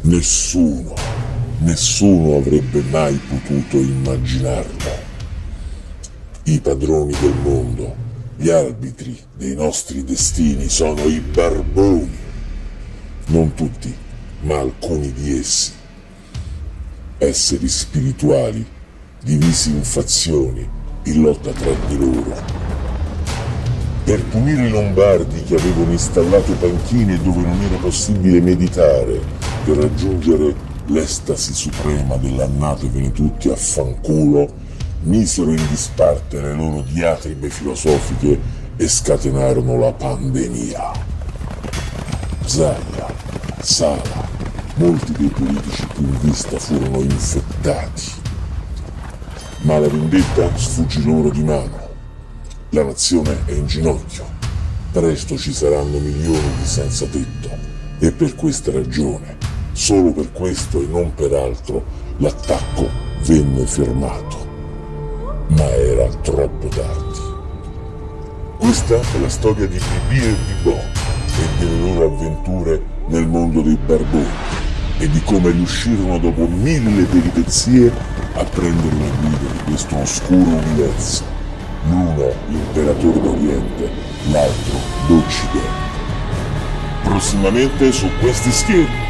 Nessuno avrebbe mai potuto immaginarlo. I padroni del mondo, gli arbitri dei nostri destini sono i barboni. Non tutti, ma alcuni di essi. Esseri spirituali, divisi in fazioni, in lotta tra di loro. Per punire i Lombardi che avevano installato panchine dove non era possibile meditare, per raggiungere l'estasi suprema dell'annatevene tutti a fanculo, misero in disparte le loro diatribe filosofiche e scatenarono la pandemia. Zaia, Sala, molti dei politici più in vista furono infettati. Ma la vendetta sfuggì loro di mano. La nazione è in ginocchio. Presto ci saranno milioni di senza tetto. E per questa ragione, solo per questo e non per altro, l'attacco venne fermato. Ma era troppo tardi. Questa è la storia di Bibì e Bibò e delle loro avventure nel mondo dei barboni e di come riuscirono dopo 1000 peripezie a prendere la guida di questo oscuro universo. L'uno l'imperatore d'Oriente, l'altro d'Occidente. Prossimamente su questi schermi.